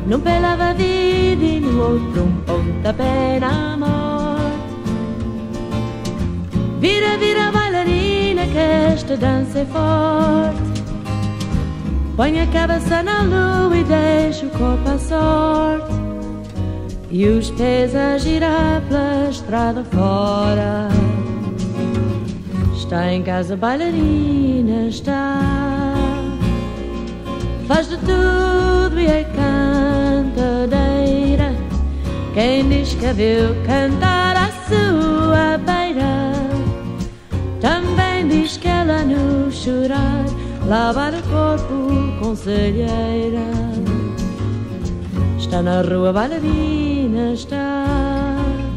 num pé lava a vida e no outro um pontapé na morte. Vira, vira bailarina que esta dança é forte. Põe a cabeça na lua e deixa o corpo à sorte, e os pés a girar pela estrada fora. Está em casa bailarina, está, faz de tudo e é cantadeira. Quem diz que a viu cantar à sua beira, também diz que ela no chorar lavar o corpo com selheira. Está na rua bailarina, está,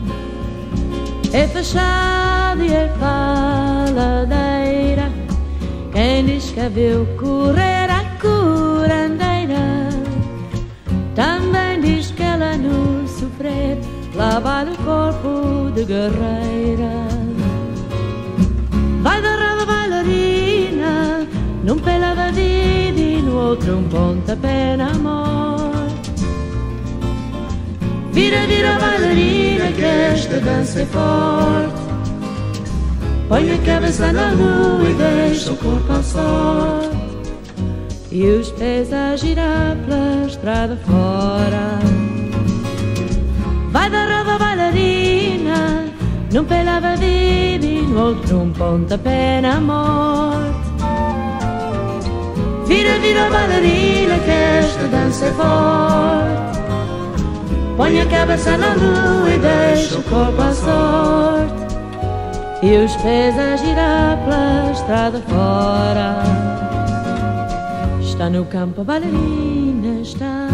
é fachada e é faladeira. Quem diz que a viu correr à curandeira, também diz que ela no sofrer lavar o corpo de guerreira. Vai da roda bailarina, num pé lava a vida e no outro um pontapé na morte. Vira, vira bailarina que esta dança é forte. Põe a cabeça na lua e deixa o corpo à sorte, e os pés a girar pela estrada fora. Vai da roda bailarina, num pé lava a vida e no outro um pontapé na morte. Vira, vira bailarina que esta dança é forte. Põe a cabeça na lua e deixa o corpo à sorte, e os pés a girar pela estrada fora. Está no campo a bailarina, está,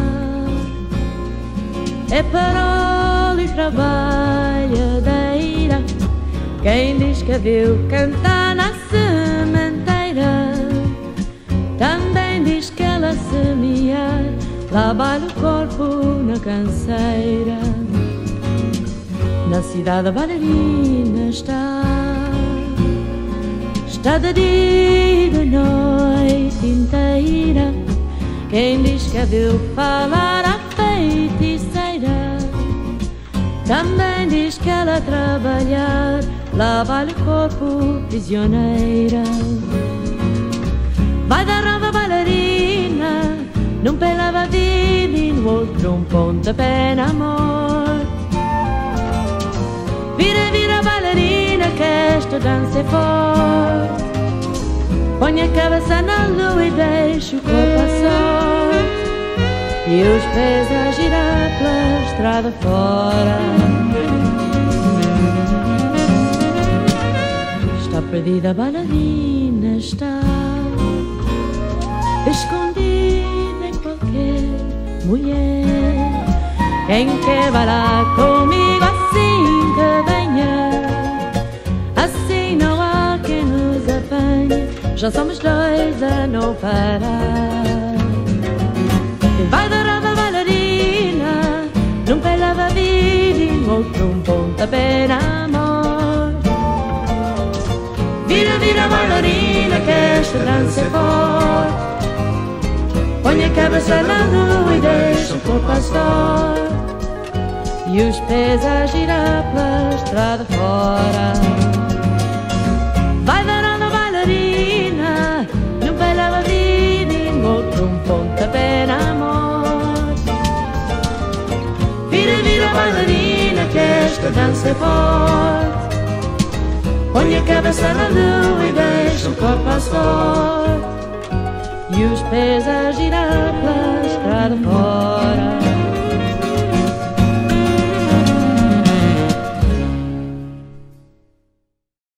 é parola e trabalhadeira. Quem diz que a viu cantar na sementeira, também diz que ela semear lava o corpo na canseira. Na cidade a bailarina está, está de dia e de noite inteira. Quem diz que a viu falar à feiticeira, também diz que ela trabalhar lava o corpo prisioneira. Vai da roda bailarina, num pé lava a vida e no outro um pontapé na morte. Vira, vira bailarina que esta dança é forte. Põe a cabeça na lua e deixa o corpo à sorte, e os pés a girar pela estrada fora. Está perdida a bailarina, está escondida em qualquer mulher. Quem quer bailar comigo assim que venha, assim não há quem nos apanhe, já somos dois a não parar. E vai da roda bailarina, num pé lava a vida e no outro um pontapé na morte. Vira, vira bailarina que esta dança é forte. Põe a cabeça na lua e deixa o corpo à sorte, e os pés a girar pela estrada fora. Vai da roda bailarina, num pé lava a vida e no outro um pontapé na morte. Vira, vira bailarina que esta dança é forte. Põe a cabeça na lua e deixa o corpo à sorte, e os pés a girar pela estrada fora.